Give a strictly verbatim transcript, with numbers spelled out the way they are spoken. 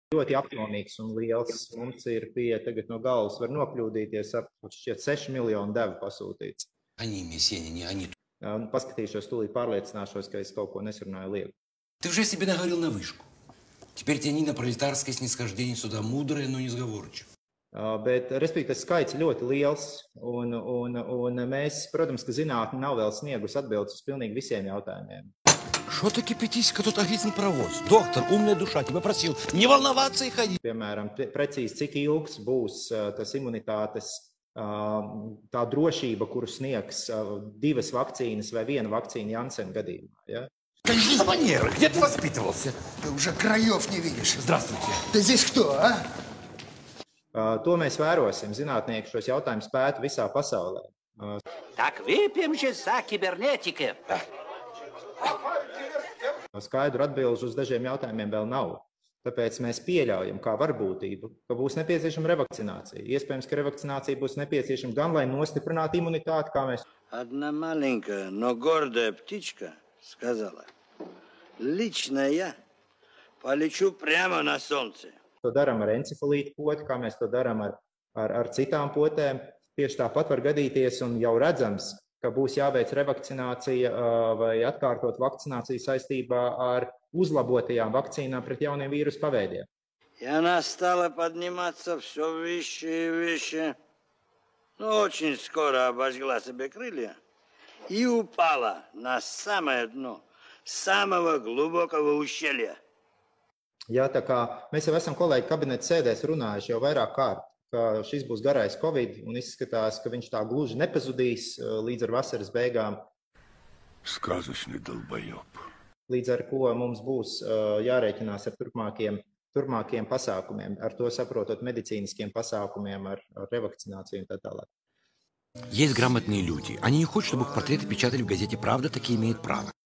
Ļoti apjomīgs un liels. Mums ir pie tagad no galvas var nokļūdīties ap šķiet seši miljonu devu pasūtīts. Они, Мессия, не они. Paskatīšos, tūlīt pārliecināšos, ka es kaut ko nesarunāju lieku. Ты уже себе наговорил на вышку. Теперь тяни на пролетарское снисхождение сюда, мудрое, но не сговорчиво. Bet, respektīvi, tas skaits ļoti liels, un, un, un mēs, protams, ka zinātne nav vēl sniegus atbildes uz pilnīgi visiem jautājumiem. Что ты кипятись, как тут агитный паровоз? Доктор, умная душа, тебя просил не волноваться и ходить. Piemēram, precīzi, cik ilgs būs tas imunitātes, tā drošība, kuru sniegs divas vakcīnas vai viena vakcīna Janssen gadījumā, ja? Конечно, за манеры. Где ты воспитывался? Ты уже краев не видишь. Здравствуйте. Ты здесь кто, а? To mēs vērosim. Zinātnieki šos jautājumus pēta visā pasaulē. Так выпьем же за кибернетики. Skaidru atbilžu uz dažiem jautājumiem vēl nav. Tāpēc mēs pieļaujam kā varbūtību, ka būs nepieciešama revakcinācija. Iespējams, ka revakcinācija būs nepieciešama gan, lai nostiprinātu imunitāti, kā mēs... Одна маленькая, но гордая птичка сказала, лично я полечу прямо на солнце. To darām ar encefalītu poti, kā mēs to darām ar, ar, ar citām potēm. Tieši tāpat var gadīties un jau redzams, ka būs jāveic revakcinācija vai atkārtot vakcināciju saistībā ar uzlabotajām vakcīnām pret jauniem vīrusu paveidiem. И она стала подниматься все выше и выше, но очень скоро обожгла себе крылья и упала на самое дно самого глубокого ущелья. Jā, tā kā mēs jau esam kolēģi kabineta sēdēs runājuši jau vairāk kārt, ka šis būs garais Covid un izskatās, ka viņš tā gluži nepazudīs līdz ar vasaras beigām. Сказочный долбоёб. Līdz ar ko mums būs jārēķinās ar turpmākiem, turpmākiem pasākumiem, ar to saprotot medicīniskiem pasākumiem, ar, ar revakcināciju un tā tālāk. Есть грамотные люди. Они не хотят, чтобы их портреты печатали в газете «Правда», такие имеют право.